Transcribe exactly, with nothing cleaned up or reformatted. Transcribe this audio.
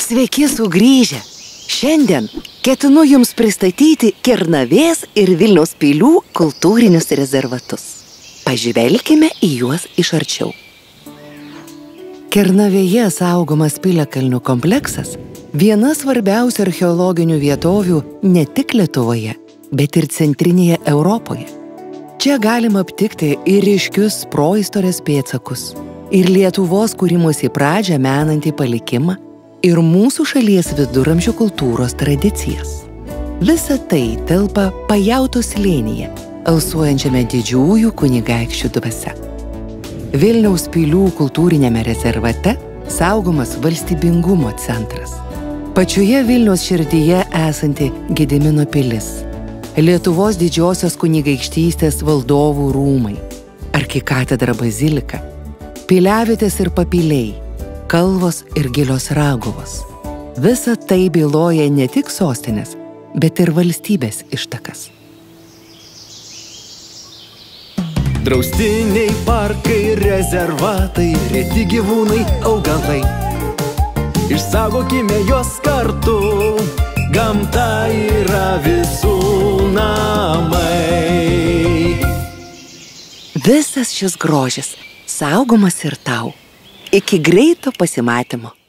Sveiki sugrįžę! Šiandien ketinu Jums pristatyti Kernavės ir Vilniaus pilių kultūrinius rezervatus. Pažvelkime į juos iš arčiau. Kernavėje saugomas Piliakalnių kompleksas viena svarbiausių archeologinių vietovių ne tik Lietuvoje, bet ir centrinėje Europoje. Čia galima aptikti ir ryškius proistorės pėdsakus, ir Lietuvos kūrimosi pradžią menantį palikimą, ir mūsų šalies viduramžių kultūros tradicijas. Visa tai telpa Pajauto slėnyje, alsuojančiame didžiųjų kunigaikščių dvasia. Vilniaus pilių kultūrinėme rezervate saugomas valstybingumo centras. Pačioje Vilniaus širdyje esanti Gedimino pilis, Lietuvos didžiosios kunigaikštystės valdovų rūmai, arkikatedra bazilika, piliavietės ir papiliai, kalvos ir gilios Raguvos. Visa tai byloja ne tik sostinės, bet ir valstybės ištakas. Draustiniai, parkai, rezervatai, reti gyvūnai, augalai. Išsaugokime juos kartu, gamta yra visų namai. Visas šis grožis saugomas ir tau. Iki greito pasimatymo.